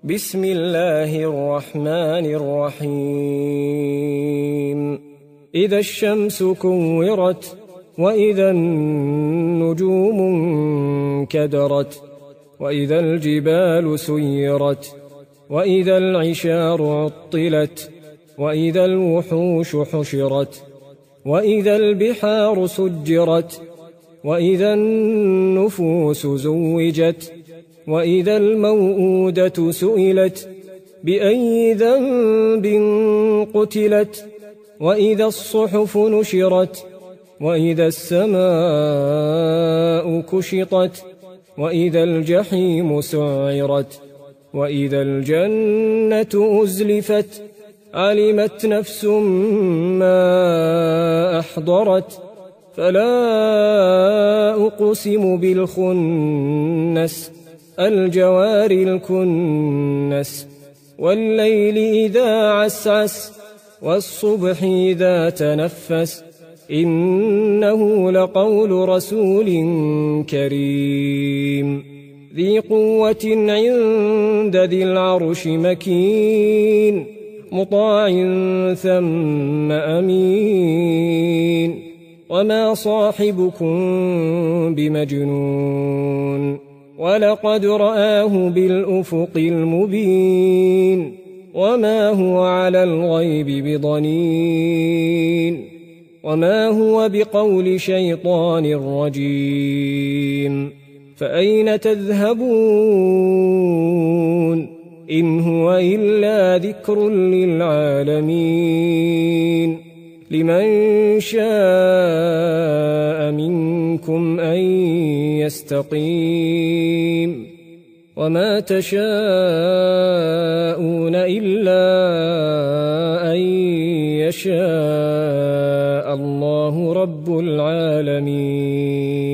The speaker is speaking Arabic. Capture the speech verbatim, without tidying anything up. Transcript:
بسم الله الرحمن الرحيم إذا الشمس كورت وإذا النجوم انكدرت وإذا الجبال سيرت وإذا العشار عطلت وإذا الوحوش حشرت وإذا البحار سجرت وإذا النفوس زوجت وإذا الموءودة سئلت بأي ذنب قتلت وإذا الصحف نشرت وإذا السماء كشطت وإذا الجحيم سعرت وإذا الجنة أزلفت علمت نفس ما أحضرت فلا أقسم بالخنس الجوار الكنس والليل إذا عسعس والصبح إذا تنفس إنه لقول رسول كريم ذي قوة عند ذي العرش مكين مطاع ثم أمين وما صاحبكم بمجنون ولقد رآه بالأفق المبين وما هو على الغيب بضنين وما هو بقول شيطان رجيم فأين تذهبون إن هو إلا ذكر للعالمين لمن شاء منكم أن يستقيم وما تشاءون إلا أن يشاء الله رب العالمين.